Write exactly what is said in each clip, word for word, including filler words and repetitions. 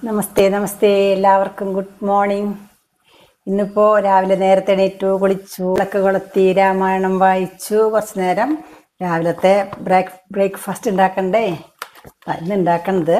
നമസ്തേ നമസ്തേ എല്ലാവർക്കും good morning. ഇന്നിപ്പോൾ രാവിലെ നേരത്തെ എണീറ്റു, കുളിച്ചു, വിളക്ക് കൊളുത്തി, രാമായണം വായിച്ചു. കുറച്ച് നേരം രാവിലത്തെ ബ്രേക്ക് ബ്രേക്ക്ഫാസ്റ്റ് ഉണ്ടാക്കണ്ടേ. ഇന്ന് ഉണ്ടാക്കണത്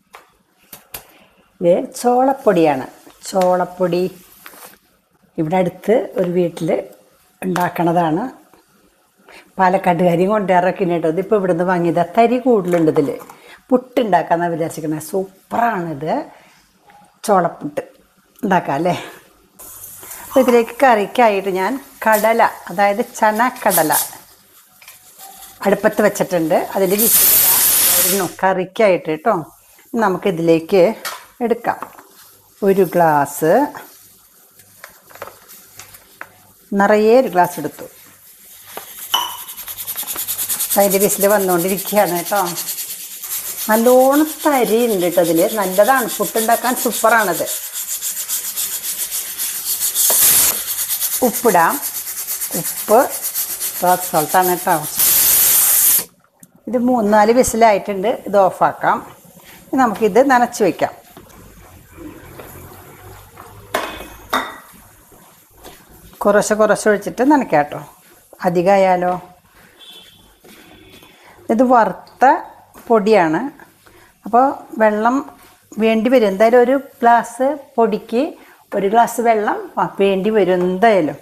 ഇത് ചോളപ്പൊടിയാണ്. ചോളപ്പൊടി ഇവിടെ അടുത്ത് ഒരു വീട്ടിൽ ഉണ്ടാക്കണതാണ്. പാലക്കാട്ടുകാരിയും കൊണ്ടുവരൊക്കെ കേട്ടോ. ഇതിപ്പോൾ ഇവിടുന്ന് വാങ്ങിയത് തരി കൂടുതലുണ്ട്. ഇതിൽ പുട്ടുണ്ടാക്കാമെന്നാണ് വിചാരിച്ചിരിക്കുന്നത്. സൂപ്പറാണിത്. ചോളപ്പുട്ട് ഉണ്ടാക്കാം അല്ലേ. അപ്പോൾ ഇതിലേക്ക് കറിക്കായിട്ട് ഞാൻ കടല, അതായത് ചനക്കടല അടുപ്പത്ത് വെച്ചിട്ടുണ്ട്. അതിൽ വിസിലായിരുന്നു കറിക്കായിട്ട് കേട്ടോ. നമുക്കിതിലേക്ക് എടുക്കാം. ഒരു ഗ്ലാസ് നിറയെ ഒരു ഗ്ലാസ് എടുത്തു. അതിൻ്റെ വിസിൽ വന്നുകൊണ്ടിരിക്കുകയാണ് കേട്ടോ. നല്ലോണം തരി ഉണ്ട് കേട്ടോ. അതിൽ നല്ലതാണ്, പുട്ടുണ്ടാക്കാൻ സൂപ്പറാണത്. ഉപ്പിടാം. ഉപ്പ് റോക്ക് സോൾട്ടാണ് കേട്ടോ. ഇത് മൂന്നാല് വിസിലായിട്ടുണ്ട്. ഇത് ഓഫാക്കാം. നമുക്കിത് നനച്ച് വയ്ക്കാം. കുറച്ച് കുറച്ച് ഒഴിച്ചിട്ട് നനയ്ക്കാം കേട്ടോ. അധികമായാലോ. ഇത് വറുത്ത പൊടിയാണ്. അപ്പോൾ വെള്ളം വേണ്ടി വരും എന്തായാലും. ഒരു ഗ്ലാസ് പൊടിക്ക് ഒരു ഗ്ലാസ് വെള്ളം വേണ്ടി വരും എന്തായാലും.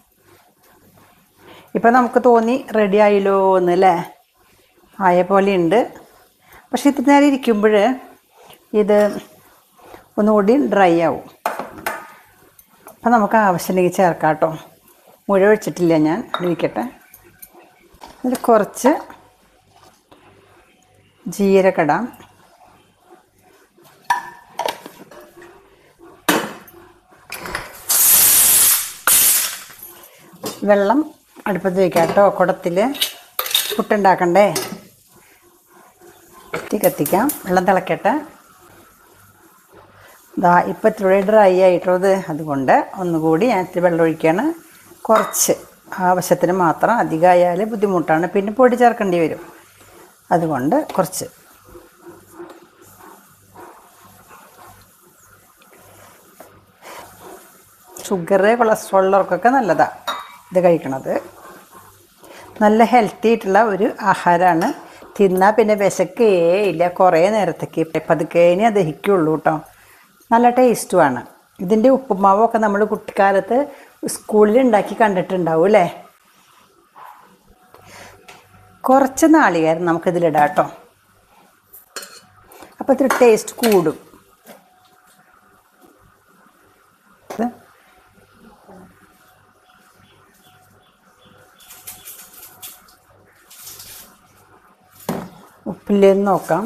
ഇപ്പം നമുക്ക് തോന്നി റെഡി ആയല്ലോ എന്നല്ലേ, ആയ പോലെ ഉണ്ട്. പക്ഷെ ഇത്ര നേരം ഇരിക്കുമ്പോൾ ഇത് ഒന്നുകൂടി ഡ്രൈ ആവും. അപ്പം നമുക്ക് ആവശ്യമുണ്ടെങ്കിൽ ചേർക്കാം കേട്ടോ. മുഴുവൻ ഒഴിച്ചിട്ടില്ല ഞാൻ, ഇരിക്കട്ടെ. ഇതിൽ കുറച്ച് ജീരകം ഇടാം. വെള്ളം അടുപ്പത്ത് വയ്ക്കാം കേട്ടോ. കുടത്തിൽ പുട്ടുണ്ടാക്കണ്ടേ. തീ കത്തിക്കാം. വെള്ളം തിളക്കട്ടെ. ഇതാ ഇപ്പം ഇത്തിരി ഡ്രൈ ആയിട്ടുള്ളത്, അതുകൊണ്ട് ഒന്നുകൂടി ഞാൻ ഇത്തിരി വെള്ളം ഒഴിക്കുകയാണ്. കുറച്ച് ആവശ്യത്തിന് മാത്രം. അധികമായാൽ ബുദ്ധിമുട്ടാണ്, പിന്നെ പൊടി ചേർക്കേണ്ടി വരും. അതുകൊണ്ട് കുറച്ച്. ഷുഗർ കൊളസ്ട്രോളിലവർക്കൊക്കെ നല്ലതാണ് ഇത് കഴിക്കണത്. നല്ല ഹെൽത്തി ആയിട്ടുള്ള ഒരു ആഹാരമാണ്. തിന്നാൽ പിന്നെ വിശക്കേ ഇല്ല കുറേ നേരത്തേക്ക്. പതുക്കെ ഇനി അത് ദഹിക്കുള്ളൂ കേട്ടോ. നല്ല ടേസ്റ്റുമാണ്. ഇതിൻ്റെ ഉപ്പുമാവൊക്കെ നമ്മൾ കുട്ടിക്കാലത്ത് സ്കൂളിൽ ഉണ്ടാക്കി കണ്ടിട്ടുണ്ടാവും അല്ലേ. കുറച്ച് നാളികേരം നമുക്കിതിലിടാം കേട്ടോ. അപ്പോൾ ഇത്തിരി ടേസ്റ്റ് കൂടും. ഉപ്പില്ലെന്ന് നോക്കാം.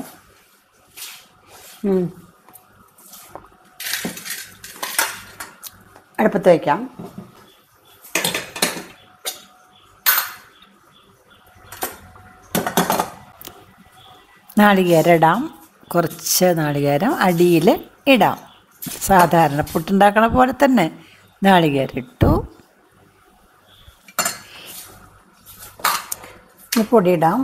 അടുപ്പത്ത് വയ്ക്കാം. നാളികേരം ഇടാം. കുറച്ച് നാളികേരം അടിയിൽ ഇടാം. സാധാരണ പുട്ടുണ്ടാക്കണ പോലെ തന്നെ നാളികേരം ഇട്ടു. പൊടി ഇടാം.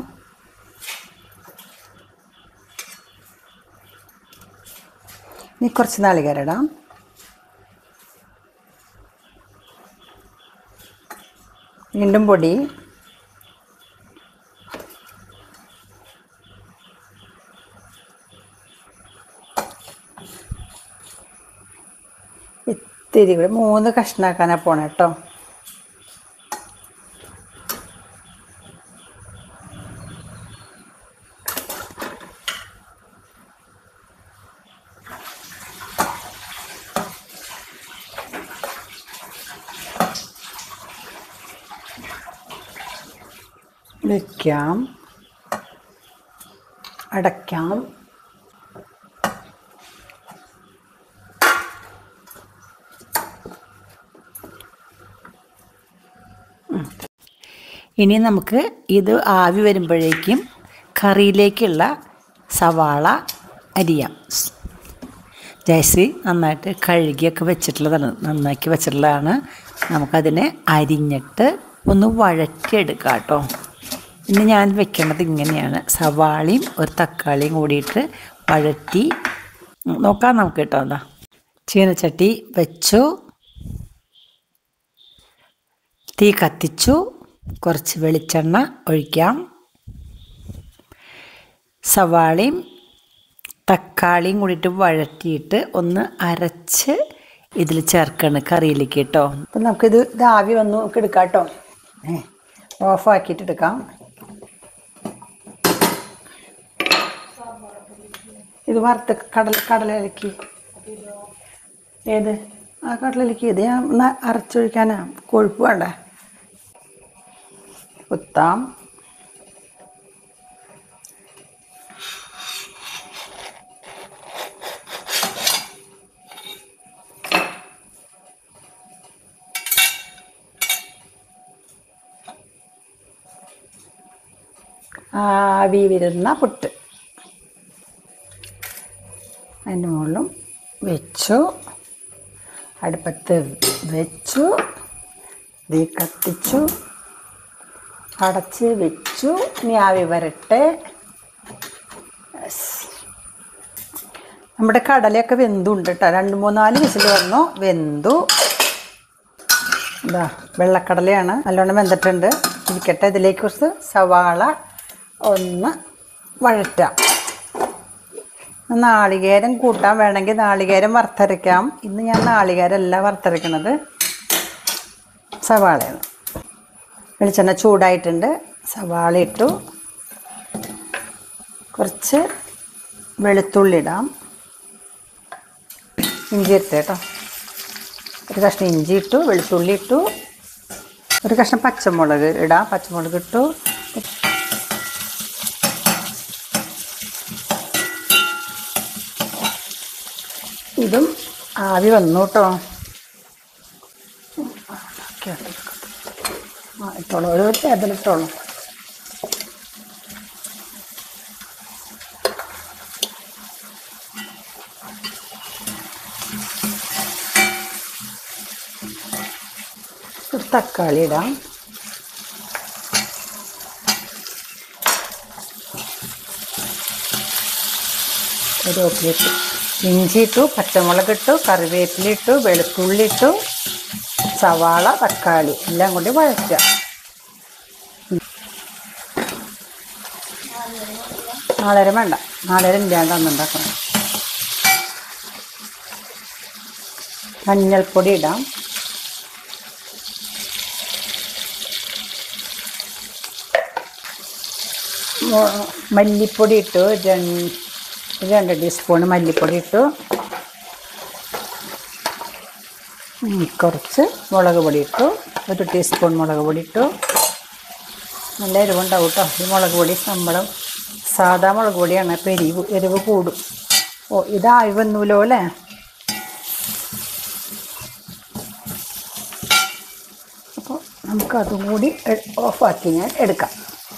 ഇനി കുറച്ച് നാളികേരം ഇടാം. വീണ്ടും പൊടി. ഇത്തിരി കൂടെ മൂന്ന് കഷ്ണാക്കാനാണ് പോണേ കേട്ടോ. വയ്ക്കാം. അടയ്ക്കാം. ഇനി നമുക്ക് ഇത് ആവി വരുമ്പോഴേക്കും കറിയിലേക്കുള്ള സവാള അരിയാം. ജയശ്രീ നന്നായിട്ട് കഴുകിയൊക്കെ വെച്ചിട്ടുള്ളതാണ്, നന്നാക്കി വെച്ചിട്ടുള്ളതാണ്. നമുക്കതിനെ അരിഞ്ഞിട്ട് ഒന്ന് വഴറ്റിയെടുക്കാം കേട്ടോ. ഇനി ഞാൻ വെക്കുന്നത് ഇങ്ങനെയാണ്. സവാളയും ഒരു തക്കാളിയും കൂടിയിട്ട് വഴറ്റി നോക്കാം നമുക്ക് കേട്ടോ. എന്താ ചീനച്ചട്ടി വെച്ചു, തീ കത്തിച്ചു, കുറച്ച് വെളിച്ചെണ്ണ ഒഴിക്കാം. സവാളയും തക്കാളിയും കൂടിയിട്ട് വഴറ്റിയിട്ട് ഒന്ന് അരച്ച് ഇതിൽ ചേർക്കണം കറിയിലേക്ക് കേട്ടോ. അപ്പം നമുക്കിത് ഇത് ആവി വന്നു നമുക്ക് എടുക്കാം കേട്ടോ. ഓഫാക്കിയിട്ട് എടുക്കാം. ഇത് വറുത്ത് കടൽ കടലയിലേക്ക് ഏത് ആ കടലയിലേക്ക് ഇത് ഞാൻ ഒന്ന് അരച്ചൊഴിക്കാനാ, കൊഴുപ്പ് വേണ്ട. കുത്താം. ആവി വരുന്ന പുട്ട് അതിൻ്റെ മുകളിലും വെച്ചു, അടുപ്പത്ത് വെച്ചു, തീ കത്തിച്ചു, അടച്ച് വെച്ചു. ഇനി ആവി വരട്ടെ. നമ്മുടെ കടലയൊക്കെ വെന്തുണ്ട് കേട്ടോ. രണ്ട് മൂന്നാല് വിസിൽ വന്നു, വെന്തു. എന്താ വെള്ളക്കടലയാണ്, നല്ലോണം വെന്തിട്ടുണ്ട്. ഇരിക്കട്ടെ. ഇതിലേക്ക് കുറച്ച് സവാള ഒന്ന് വഴറ്റാം. നാളികേരം കൂട്ടാൻ വേണമെങ്കിൽ നാളികേരം വറുത്തരയ്ക്കാം. ഇന്ന് ഞാൻ നാളികേരമല്ല വറുത്തരയ്ക്കണത്, സവാളയാണ്. വെളിച്ചെണ്ണ ചൂടായിട്ടുണ്ട്, സവാള ഇട്ടു. കുറച്ച് വെളുത്തുള്ളി ഇടാം. ഇഞ്ചി ഇട്ട് കേട്ടോ. ഒരു കഷ്ണം ഇഞ്ചി ഇട്ടു, വെളുത്തുള്ളി ഇട്ടു, ഒരു കഷ്ണം പച്ചമുളക് ഇടാം. പച്ചമുളക് ഇട്ടു. ഇതും ആവി വന്നു കേട്ടോ. ആ ഇട്ടോളൂ, ഒരു അതിലിട്ടോളൂ. ഒരു തക്കാളി ഇടാം. കറിവേപ്പിലിട്ടു, ഇഞ്ചി ഇട്ടു, പച്ചമുളക് ഇട്ടു, കറിവേപ്പില ഇട്ടു, വെളുത്തുള്ളി ഇട്ടു, സവാള, തക്കാളി എല്ലാം കൂടി വഴറ്റുക. നാളേരം വേണ്ട, നാളേരം ഇല്ലാണ്ട് ഒന്നുണ്ടാക്കണം. മഞ്ഞൾപ്പൊടി ഇടാം. മല്ലിപ്പൊടി ഇട്ടു, രണ്ട് രണ്ട് ടീസ്പൂൺ മല്ലിപ്പൊടി ഇട്ടു. കുറച്ച് മുളക് പൊടി ഇട്ടു, ഒരു ടീസ്പൂൺ മുളക് പൊടി ഇട്ടു. നല്ല എരിവുണ്ടാവും കേട്ടോ ഈ മുളക് പൊടി. നമ്മുടെ സാധാ മുളക് പൊടിയാണ്, അപ്പോൾ എരിവ് എരിവ് കൂടും. ഓ ഇതായി വന്നൂലോ അല്ലേ. അപ്പോൾ നമുക്കതും കൂടി ഓഫാക്കി ഞാൻ എടുക്കാം.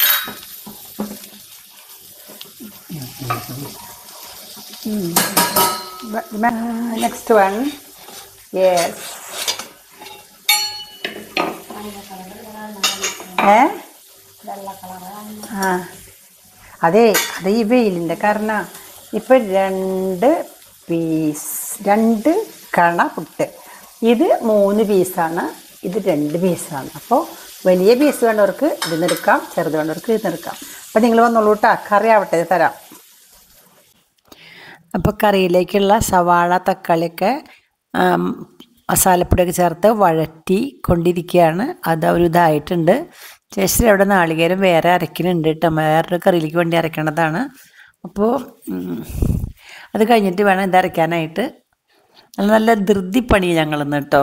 Next one. യെസ്. ഏ ആ അതെ, അത് ഈ വെയിലിൻ്റെ കാരണം. ഇപ്പം രണ്ട് പീസ് രണ്ട് കണ പുട്ട്. ഇത് മൂന്ന് പീസാണ്, ഇത് രണ്ട് പീസാണ്. അപ്പോൾ വലിയ പീസ് വേണ്ടവർക്ക് ഇത് നിൽക്കാം, ചെറുത് വേണ്ടവർക്ക് ഇത് നിൽക്കാം. അപ്പോൾ നിങ്ങൾ വന്നോളൂ കേട്ടോ, കറി ആവട്ടെ തരാം. അപ്പോൾ കറിയിലേക്കുള്ള സവാള തക്കാളിയൊക്കെ മസാലപ്പൊടിയൊക്കെ ചേർത്ത് വഴറ്റി കൊണ്ടിരിക്കുകയാണ്. അത് ഒരു ഇതായിട്ടുണ്ട്. ചേച്ചി അവിടെ നാളികേരം വേറെ അരയ്ക്കുന്നുണ്ട് കേട്ടോ, വേറൊരു കറിയിലേക്ക് വേണ്ടി അരയ്ക്കണതാണ്. അപ്പോൾ അത് കഴിഞ്ഞിട്ട് വേണം ഇത് അരയ്ക്കാനായിട്ട്. നല്ല നല്ല ധൃതിപ്പണി ഞങ്ങളിന്ന് കേട്ടോ.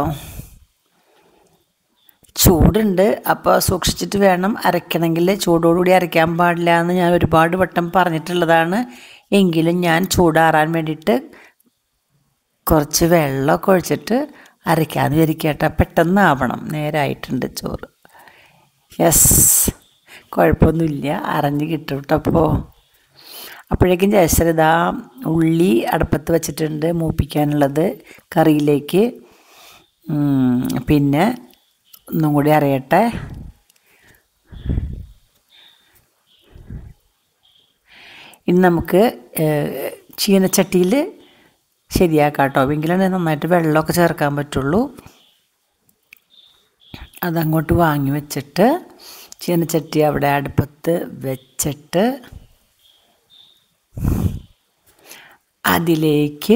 ചൂടുണ്ട്, അപ്പോൾ സൂക്ഷിച്ചിട്ട് വേണം അരയ്ക്കണമെങ്കിൽ. ചൂടോടുകൂടി അരയ്ക്കാൻ പാടില്ല എന്ന് ഞാൻ ഒരുപാട് വട്ടം പറഞ്ഞിട്ടുള്ളതാണ്. എങ്കിലും ഞാൻ ചൂടാറാൻ വേണ്ടിയിട്ട് കുറച്ച് വെള്ളമൊക്കെ ഒഴിച്ചിട്ട് അരയ്ക്കാമെന്ന് വിചാരിക്കട്ടെ. പെട്ടെന്നാവണം. നേരായിട്ടുണ്ട് ചോറ്. യെസ്, കുഴപ്പമൊന്നുമില്ല, അരഞ്ഞ് കിട്ടും കേട്ടോ. അപ്പോൾ അപ്പോഴേക്കും ജയശ്രീ ഇതാ ഉള്ളി അടുപ്പത്ത് വെച്ചിട്ടുണ്ട് മൂപ്പിക്കാനുള്ളത് കറിയിലേക്ക്. പിന്നെ ഒന്നും കൂടി അറിയട്ടെ. ഇനി നമുക്ക് ചീനച്ചട്ടിയിൽ ശരിയാക്കാം കേട്ടോ. എങ്കിലാണ് നന്നായിട്ട് വെള്ളമൊക്കെ ചേർക്കാൻ പറ്റുള്ളൂ. അതങ്ങോട്ട് വാങ്ങി വെച്ചിട്ട് ചീനച്ചട്ടി അവിടെ അടുപ്പത്ത് വെച്ചിട്ട് അതിലേക്ക്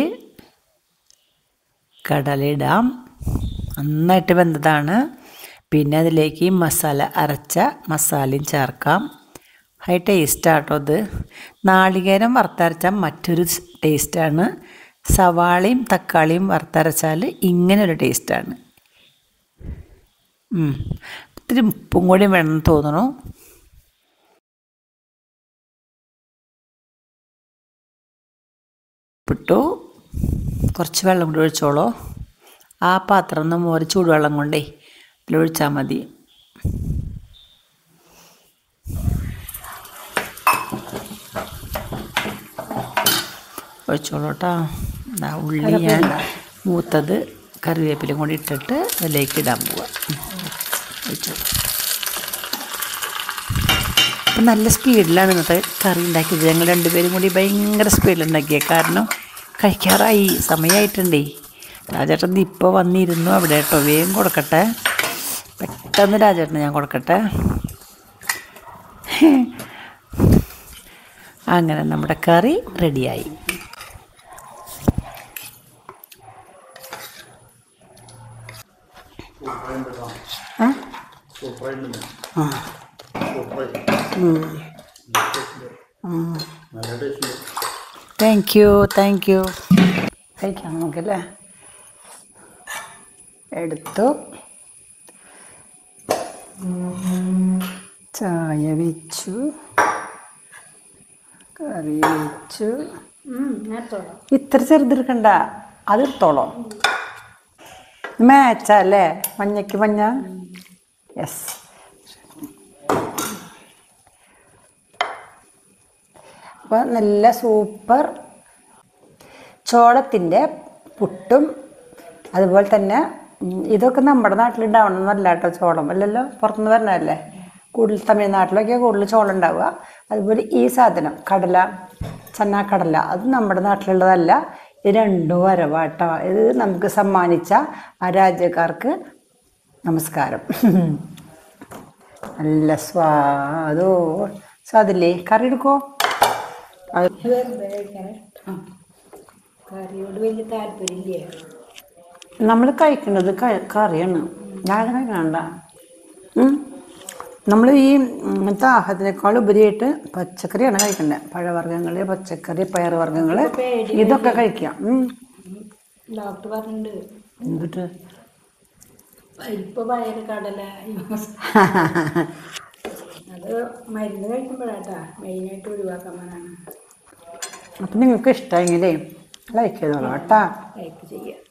കടലയിടാം. നന്നായിട്ട് വെന്തതാണ്. പിന്നെ അതിലേക്ക് മസാല അരച്ച മസാലയും ചേർക്കാം. ഹൈ ടേസ്റ്റാട്ടോ ഇത്. നാളികേരം വറുത്തരച്ചാൽ മറ്റൊരു ടേസ്റ്റാണ്. സവാളയും തക്കാളിയും വറുത്തരച്ചാൽ ഇങ്ങനൊരു ടേസ്റ്റാണ്. ഇത്തിരി ഉപ്പും കൂടി വേണമെന്ന് തോന്നണു. ഉപ്പിട്ടു. കുറച്ച് വെള്ളം കൂടി ഒഴിച്ചോളൂ. ആ പാത്രം ഒന്ന് മോര് ചൂടുവെള്ളം കൊണ്ടേ ഇതിലൊഴിച്ചാൽ മതി. ഒഴിച്ചോളൂ കേട്ടോ. ഉള്ളി ഞാൻ മൂത്തത് കറിവേപ്പിലും കൂടി ഇട്ടിട്ട് അതിലേക്ക് ഇടാൻ പോവാം. ഒഴിച്ചോളൂ. അപ്പം നല്ല സ്പീഡിലാണ് ഇന്നത്തെ കറി ഉണ്ടാക്കിയത്. ഞങ്ങൾ രണ്ടുപേരും കൂടി ഭയങ്കര സ്പീഡിലുണ്ടാക്കിയത്. കാരണം കഴിക്കാറായി, സമയമായിട്ടുണ്ടേ. രാജേട്ടൻ ഇപ്പോൾ വന്നിരുന്നു അവിടെ കേട്ടോ. വേഗം കൊടുക്കട്ടെ, പെട്ടെന്ന് രാജേട്ടന് ഞാൻ കൊടുക്കട്ടെ. അങ്ങനെ നമ്മുടെ കറി റെഡിയായി. Thank you thank you. കഴിക്കാം നമുക്കല്ലേ. എടുത്തു, ചായ വെച്ചു, കറി വെച്ചു. ഇത്ര ചെറുതെടുക്കണ്ട, അതെടുത്തോളോ. മാച്ചല്ലേ, മഞ്ഞയ്ക്ക് മഞ്ഞ. യെസ്. അപ്പോൾ നല്ല സൂപ്പർ ചോളത്തിൻ്റെ പുട്ടും അതുപോലെ തന്നെ ഇതൊക്കെ നമ്മുടെ നാട്ടിലുണ്ടാവണമെന്നല്ല കേട്ടോ. ചോളം അല്ലല്ലോ, പുറത്തുനിന്ന് വരണതല്ലേ. കൂടുതൽ തമിഴ്നാട്ടിലൊക്കെ കൂടുതൽ ചോളം ഉണ്ടാവുക. അതുപോലെ ഈ സാധനം കടല, ചന്നാക്കടല, അത് നമ്മുടെ നാട്ടിലുള്ളതല്ല. ഇത് രണ്ടും വരവാട്ടോ. ഇത് നമുക്ക് സമ്മാനിച്ച ആ രാജ്യക്കാർക്ക് നമസ്കാരം. നല്ല സ്വാദോ സ്വാദില്ലേ. കറി എടുക്കോ. കറിയോട് വലിയ താല്പര്യമില്ലേ. നമ്മൾ കഴിക്കുന്നത് കറിയാണ്. ഞാൻ കഴിക്കണ്ട. നമ്മൾ ഈ ഇങ്ങനത്തെ ആഹാരത്തിനേക്കാൾ ഉപരിയായിട്ട് പച്ചക്കറിയാണ് കഴിക്കേണ്ടത്. പഴവർഗ്ഗങ്ങൾ, പച്ചക്കറി, പയറുവർഗ്ഗങ്ങൾ, ഇതൊക്കെ കഴിക്കാം. ഡോക്ടർ പറഞ്ഞിട്ടുണ്ട് എന്നിട്ട് പരിപ്പ്, പയർ, കടല അത് മരുന്ന് കഴിക്കുമ്പോഴാട്ടാ മെയിനായിട്ട് ഒഴിവാക്കാൻ പറഞ്ഞാണ്. അപ്പം നിങ്ങൾക്ക് ഇഷ്ടമെങ്കിലേ ലൈക്ക് ചെയ്തോളൂ കേട്ടോ. ലൈക്ക് ചെയ്യാം.